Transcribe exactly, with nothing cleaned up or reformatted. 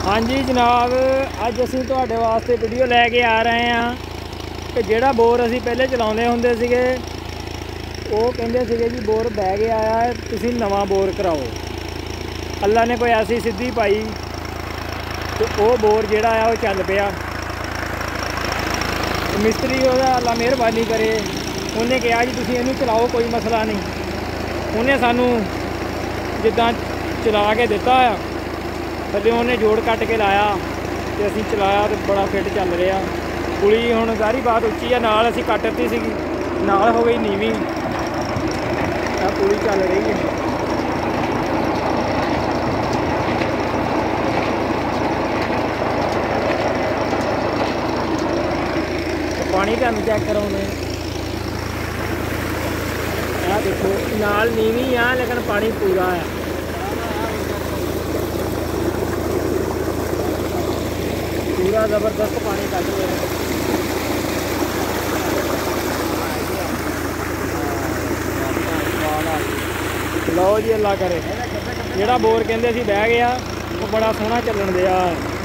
हाँ जी जनाब, अज असीं तुहाडे वास्ते वीडियो लैके आ रहे हैं कि जिहड़ा बोर असीं पहले चलाउंदे हुंदे सीगे वो कहिंदे सीगे जी बोर बह गया है, तुसीं नवां बोर कराओ। अल्लाह ने कोई ऐसी सिद्धि पाई तो वो बोर जिहड़ा है वो चल पिया। मिस्त्री ओहदा अल्लाह मेहरबानी करे, उन्हें कहा जी तुसीं इहनूं चलाओ, कोई मसला नहीं। उन्हें सानू जिद्दां चला के दिता है, थल्ले उन्हें जोड़ कट के लाया तो असीं चलाया तो बड़ा फिट चल रहा। पुली हुण सारी बात उच्ची है, नाल असीं कट दित्ती सीगी, नाल हो गई नीवी, पुली चल रही है। पानी तुहानूं चैक कराउने, आ देखो नाल नीवी आ लेकिन पानी पूरा है। पूरा ज़बरदस्त पानी कट रहा है। लो जी अल्लाह करे, जिहड़ा बोर कहंदे सी बह गया वो बड़ा सोहना चलन दिया है।